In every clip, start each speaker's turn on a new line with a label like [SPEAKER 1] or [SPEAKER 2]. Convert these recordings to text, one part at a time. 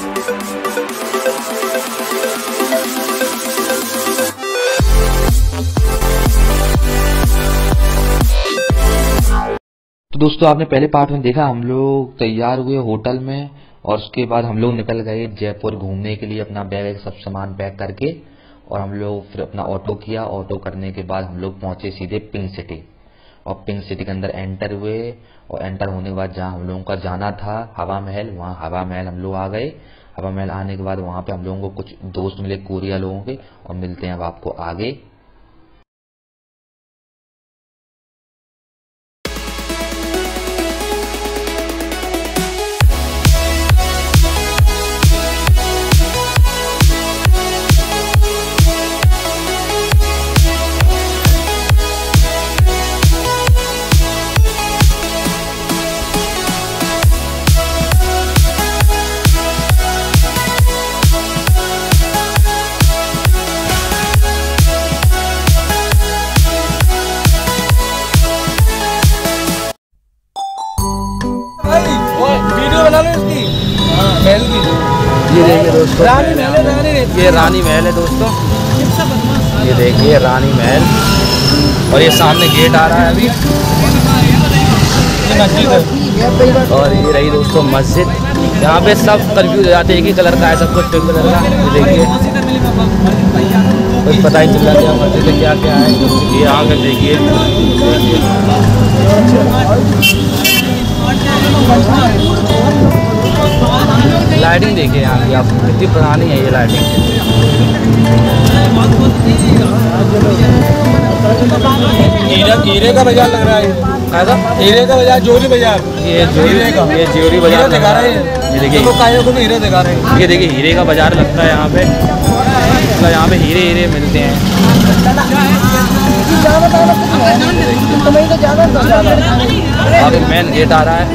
[SPEAKER 1] तो दोस्तों आपने पहले पार्ट में देखा हम लोग तैयार हुए होटल में और उसके बाद हम लोग निकल गए जयपुर घूमने के लिए अपना बैग सब सामान पैक करके। और हम लोग फिर अपना ऑटो किया। ऑटो करने के बाद हम लोग पहुंचे सीधे पिंक सिटी और पिंक सिटी के अंदर एंटर हुए। और एंटर होने के बाद जहाँ हम लोगों का जाना था हवा महल, वहाँ हवा महल हम लोग आ गए। हवा महल आने के बाद वहाँ पे हम लोगों को कुछ दोस्त मिले कोरिया लोगों के और मिलते हैं अब आपको आगे।
[SPEAKER 2] वीडियो बना लो इसकी महल की।
[SPEAKER 3] ये देखिए दोस्तों
[SPEAKER 2] रानी महल है,
[SPEAKER 3] ये रानी महल है दोस्तों। ये देखिए रानी महल और ये सामने गेट आ रहा है अभी।
[SPEAKER 2] ये मस्जिद है
[SPEAKER 3] और ये रही दोस्तों मस्जिद। यहाँ पे सब कंफ्यूज हो जाते हैं एक ही कलर का है सब कुछ पिंक कलर का। ये देखिए कुछ पता ही चल रहा है मस्जिद में क्या क्या है। ये आगे देखिए लाइटिंग देखिए यहाँ की आप कितनी पुरानी है ये लाइटिंग।
[SPEAKER 2] हीरे का बाजार लग रहा है।
[SPEAKER 3] ऐसा
[SPEAKER 2] हीरे का बाजार, जोरी बाजार।
[SPEAKER 3] ये जोरी बाजार
[SPEAKER 2] दिखा रहा है।
[SPEAKER 3] ये देखिए
[SPEAKER 2] को भी हीरे दिखा रहे हैं।
[SPEAKER 3] ये देखिए हीरे का बाजार लगता है यहाँ पे। मतलब यहाँ पे हीरे हीरे मिलते हैं। आगे मेन गेट आ रहा है।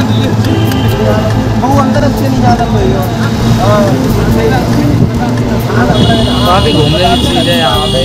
[SPEAKER 3] काफी घूमने की चीज़ है यहाँ पे।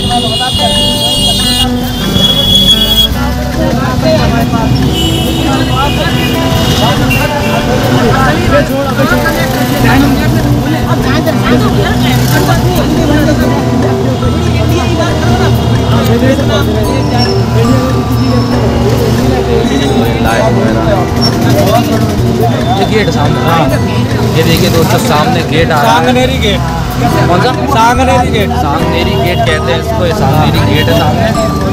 [SPEAKER 3] ये गेट सामने, हाँ ये देखिए दोस्तों सामने गेट आ रहा है।
[SPEAKER 2] सांगनेरी गेट।
[SPEAKER 3] कौन सा?
[SPEAKER 2] सांगनेरी गेट।
[SPEAKER 3] सांगनेरी गेट कहते हैं इसको। ये सांगनेरी गेट है सामने।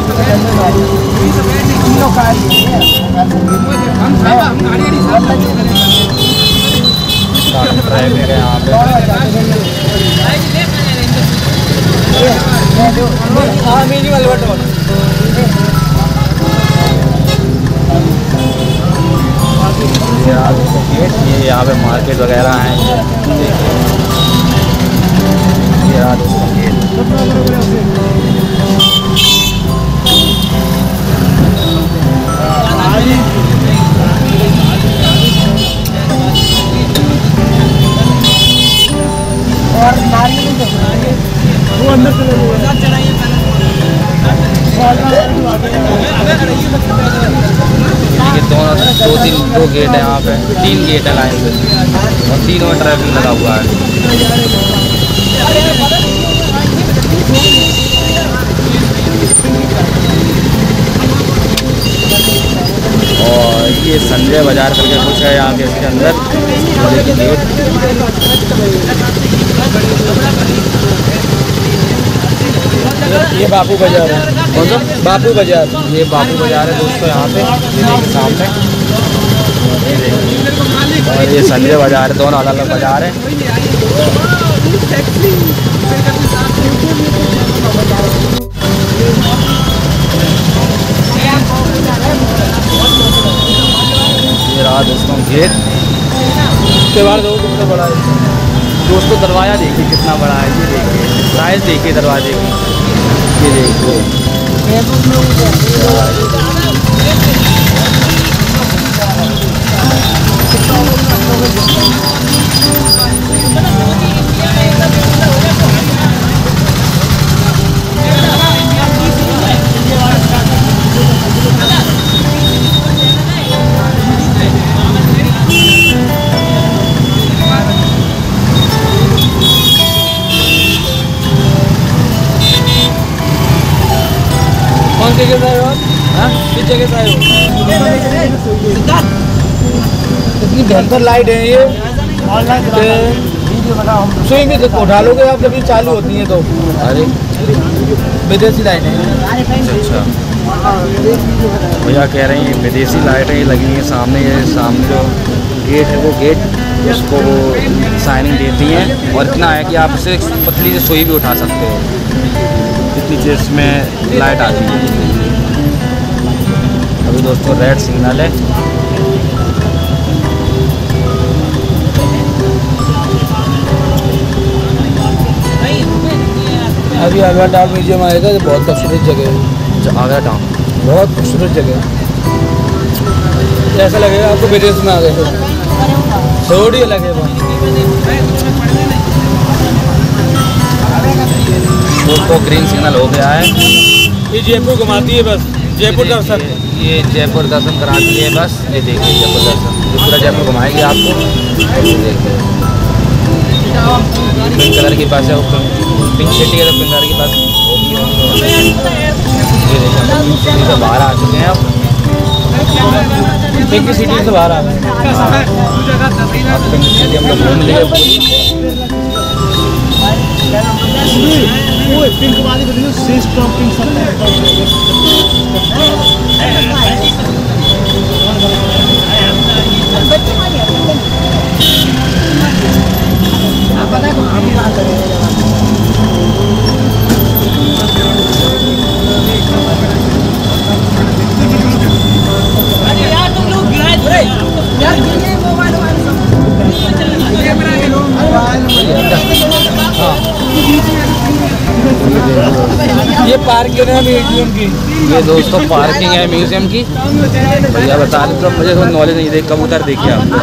[SPEAKER 3] ट्रैफिक है यहाँ पे। ये यहाँ पे मार्केट वगैरह हैं। ये रहा दोस्तों गेट। दो गेट है यहाँ पे, 3 गेट है लाइन से और तीनों में ट्रैफिक लगा हुआ है। और ये संजय बाजार करके कुछ है यहाँ के इसके अंदर।
[SPEAKER 2] ये बापू बाजार है।
[SPEAKER 3] कौन सा?
[SPEAKER 2] बापू बाजार।
[SPEAKER 3] ये बापू बाजार है दोस्तों यहाँ पे। ये देखिए सामने। और ये संजय बाजार है। दोनों अलग अलग बाजार है। ये रहा दोस्तों गेट।
[SPEAKER 2] उसके बाद कितना बड़ा है
[SPEAKER 3] दोस्तों दरवाज़ा देखिए कितना बड़ा है। ये देखिए साइज देखिए दरवाजे की। ये देखिए
[SPEAKER 2] किस जगह से आए हो? इतनी भयंकर लाइट है ये, सुई में उठा लोगे आप जब ये चालू होती है तो।
[SPEAKER 3] अरे
[SPEAKER 2] विदेशी लाइट है।
[SPEAKER 3] अच्छा, भैया कह रहे हैं विदेशी लाइटें लगी हैं सामने। ये सामने जो गेट है वो गेट उसको वो शाइनिंग देती हैं, और इतना है कि आप इसे पतली से सुई भी उठा सकते हो, इतनी देर इसमें लाइट आती है। अभी दोस्तों रेड सिग्नल है।
[SPEAKER 2] अभी आगरा टाउन म्यूजियम आएगा, ये बहुत खूबसूरत जगह है।
[SPEAKER 3] आगरा टाउन
[SPEAKER 2] बहुत खूबसूरत जगह है, ऐसा लगेगा आपको विदेश में आ गए थे। थोड़ी अलग है
[SPEAKER 3] दोस्तों, ग्रीन सिग्नल हो गया है।
[SPEAKER 2] ये जयपुर घुमाती है बस, जयपुर दर्शन।
[SPEAKER 3] ये जयपुर दर्शन कराती है बस। ये देखिए जयपुर दर्शन, ये पूरा जयपुर घुमाएगी आपको। ये देखिए पिंक कलर की बस है, वो पिंक सिटी है तो पिंक कलर की बस होगी। ये देखिए पिंक सिटी से बाहर आ चुके हैं अब।
[SPEAKER 2] पिंक सिटी से बाहर आ गए।
[SPEAKER 3] अब पिंक सिटी हम लोग घूम लिए।
[SPEAKER 2] पिंक वाली ये पार्किंग है म्यूजियम की।
[SPEAKER 3] ये दोस्तों पार्किंग है म्यूजियम की। भैया बता रहे तो मुझे थोड़ा नॉलेज नहीं है। कबूतर देखिए आप,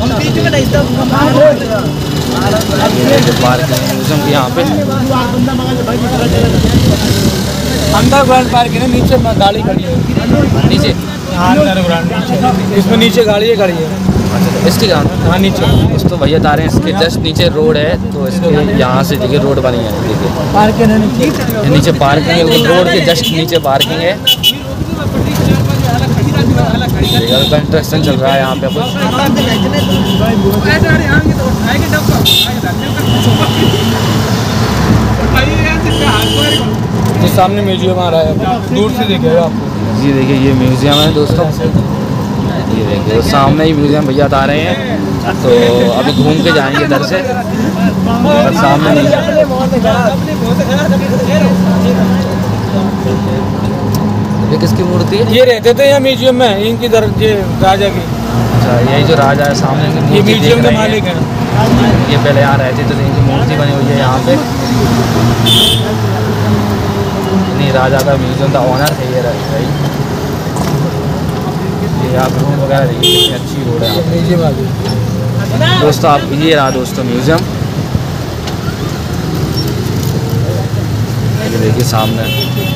[SPEAKER 3] पार्किंग है म्यूजियम की यहाँ पे।
[SPEAKER 2] अंदर ग्राउंड पार्किंग है, नीचे गाड़ी खड़ी है।
[SPEAKER 3] नीचे
[SPEAKER 2] इसमें नीचे गाड़ी खड़ी है।
[SPEAKER 3] अच्छा, इसकी कहाँ?
[SPEAKER 2] हाँ नीचे।
[SPEAKER 3] इस तो भैया बता रहे हैं इसके जस्ट नीचे रोड है, तो इसके यहाँ से देखिए रोड बनी है। देखिए
[SPEAKER 2] पार्किंग है
[SPEAKER 3] नीचे पार्किंग है, रोड के जस्ट नीचे पार्किंग है। कंस्ट्रक्शन चल रहा है यहाँ पे कुछ।
[SPEAKER 2] ये सामने म्यूजियम आ रहा है, दूर से दिखेगा आपको।
[SPEAKER 3] जी देखिए ये म्यूजियम है दोस्तों। ये देखिए सामने ही म्यूजियम भैया बता रहे हैं, तो अभी घूम के जाएंगे इधर से, और सामने नहीं। ये किसकी मूर्ति है?
[SPEAKER 2] ये रहते थे यहाँ म्यूजियम में, इनकी राजा की।
[SPEAKER 3] अच्छा, यही जो राजा है सामने
[SPEAKER 2] ये म्यूजियम के मालिक हैं।
[SPEAKER 3] ये पहले यहाँ रहते थे, इनकी मूर्ति बनी हुई है यहाँ पे। नहीं, राजा का म्यूजियम का ऑनर है ये भाई। ये आप रोड वगैरह देखिए कितनी अच्छी रोड है
[SPEAKER 2] म्यूजियम आ गई
[SPEAKER 3] दोस्तों। आप ये रहा दोस्तों म्यूजियम, ये देखिए सामने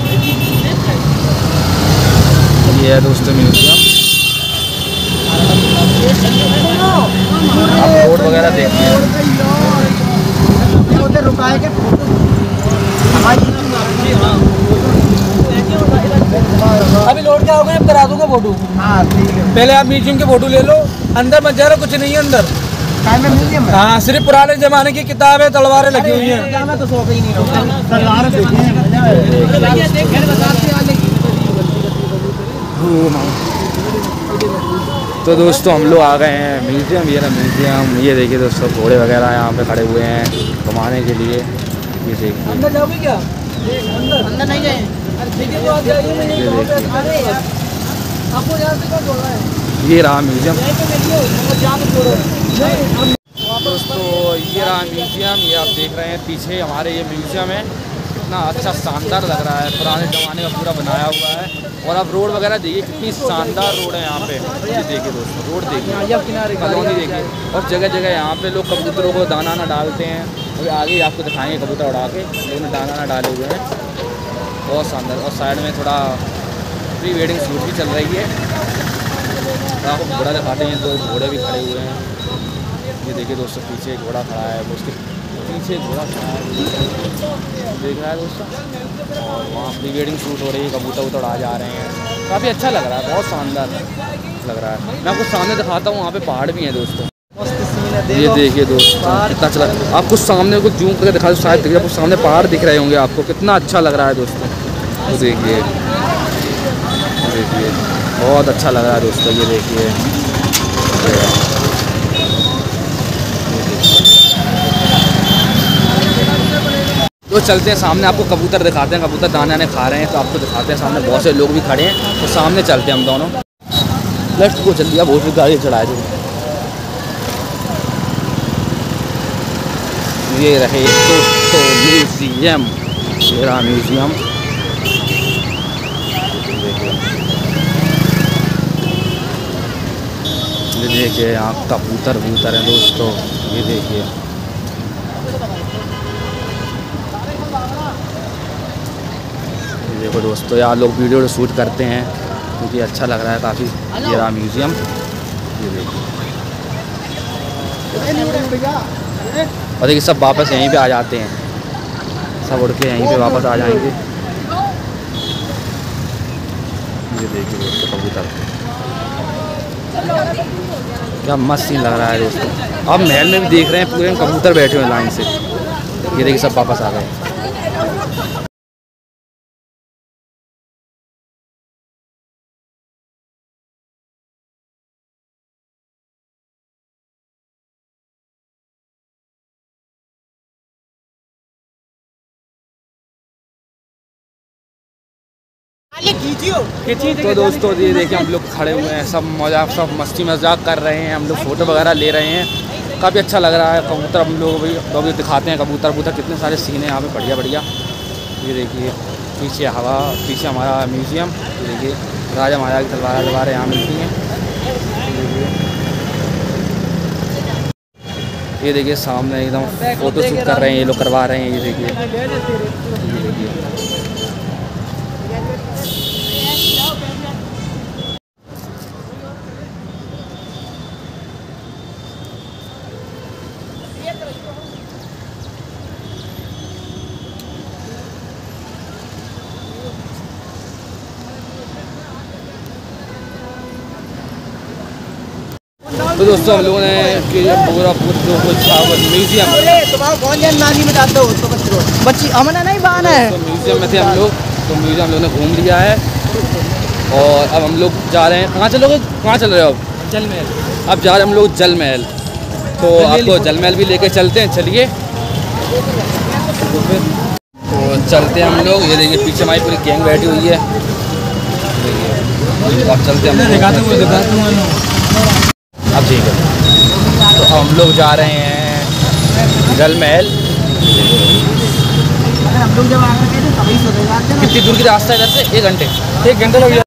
[SPEAKER 3] ये है दोस्तों म्यूजियम। आप रोड वगैरह देखिए।
[SPEAKER 2] अभी लोड क्या होगा, अब करा दूंगा फोटो। हाँ ठीक है, पहले आप म्यूजियम के फोटो ले लो। अंदर मत जा रहा, कुछ नहीं है अंदर। हाँ, सिर्फ पुराने जमाने की किताब है, तलवारें लगी हुई हैं।
[SPEAKER 3] तो दोस्तों हम लोग आ गए हैं म्यूजियम। ये ना म्यूजियम, ये देखिए दोस्तों घोड़े वगैरह यहाँ पे खड़े हुए हैं घुमाने के लिए। ये देखिए
[SPEAKER 2] अंदर जाओगे क्या? अंदर नहीं गए।
[SPEAKER 3] ये रहा म्यूजियम दोस्तों। ये रहा म्यूजियम, ये आप देख रहे हैं पीछे हमारे ये म्यूजियम है। कितना अच्छा शानदार लग रहा है, पुराने ज़माने का पूरा बनाया हुआ है। और आप रोड वगैरह देखिए कितनी शानदार रोड है यहाँ पे। ये देखिए दोस्तों रोड देखिए, कॉलोनी देखिए, और जगह जगह यहाँ पे लोग कबूतरों को दाना ना डालते हैं। अभी आगे ही आपको दिखाएंगे कबूतर उड़ा के, लोगों ने दाना ना डाले हुए हैं, बहुत शानदार। और साइड में थोड़ा प्री वेडिंग शूट भी चल रही है। आपको घोड़ा दिखाते हैं, दो घोड़े भी खड़े हुए हैं। ये देखिए दोस्तों, पीछे एक घोड़ा खड़ा है, उसके पीछे एक घोड़ा खड़ा है, देख रहा है दोस्तों। और वहाँ प्री वेडिंग शूट हो रही है, कबूतर उतर आ जा रहे हैं, काफ़ी अच्छा लग रहा है, बहुत शानदार लग रहा है। मैं आपको सामने दिखाता हूँ, वहाँ पे पहाड़ भी हैं दोस्तों। ये देखिए दोस्तों कितना अच्छा, आपको सामने को जूम करके दिखा दो, शायद देखिए आपको सामने पहाड़ दिख रहे होंगे, आपको कितना अच्छा लग रहा है दोस्तों। तो देखिए बहुत अच्छा लग रहा है दोस्तों, ये देखिए। तो चलते हैं सामने, आपको कबूतर दिखाते हैं, कबूतर दाने आने खा रहे हैं, तो आपको दिखाते हैं। सामने बहुत से लोग भी खड़े हैं, तो सामने चलते हैं हम दोनों। लेट्स गो, जल्दी अब बहुत गाड़ी चढ़ाए जो। ये रहे दोस्तों म्यूज़ियम, ये रहा म्यूज़ियम। ये देखिए यहाँ कबूतर हैं दोस्तों, ये देखिए। देखो दोस्तों, यहाँ लोग वीडियो शूट करते हैं क्योंकि अच्छा लग रहा है काफ़ी। ये रहा म्यूज़ियम, ये देखिए। और देखिए सब वापस यहीं पे आ जाते हैं, सब उड़ के यहीं पे वापस आ जाएंगे। ये देखिए दोस्तों कबूतर, क्या मस्त सीन लग रहा है दोस्तों। आप महल में भी देख रहे हैं, पूरे कबूतर बैठे हुए हैं लाइन से। ये देखिए सब वापस आ गए। तो दोस्तों ये देखिए हम लोग खड़े हुए हैं, सब मजाक, सब मस्ती मजाक कर रहे हैं, हम लोग फ़ोटो वगैरह ले रहे हैं, काफ़ी अच्छा लग रहा है। कबूतर हम लोग भी दिखाते हैं, कबूतर कितने सारे सीन हैं यहाँ पे, बढ़िया बढ़िया। ये देखिए पीछे हमारा म्यूज़ियम। ये देखिए राजा महाराजा की तलवारें यहाँ मिलती हैं। ये देखिए सामने एकदम फ़ोटो शूट कर रहे हैं, ये लोग करवा रहे हैं। ये देखिए तो दोस्तों हम लोगों ने पूरा म्यूज़ियम
[SPEAKER 4] बच्ची अमना नहीं बहाना है।
[SPEAKER 3] तो म्यूज़ियम में थे हम लोग, तो म्यूज़ियम हम लोगों ने घूम लिया है। और अब हम लोग जा रहे हैं, कहाँ चल रहे हो?
[SPEAKER 2] जल महल।
[SPEAKER 3] अब जा रहे हैं हम लोग जल महल, तो आपको जल महल भी लेके चलते हैं, चलिए। तो चलते हैं हम लोग। ये देखिए पीछे हमारी पूरी गैंग बैठी हुई है, अब चलते हैं। अब ठीक है, तो हम लोग जा रहे हैं जल महल।
[SPEAKER 4] अगर हम लोग जब आ रहे थे तभी सोचेगा
[SPEAKER 3] कितनी दूर की रास्ता है इधर से? 1 घंटे
[SPEAKER 2] लग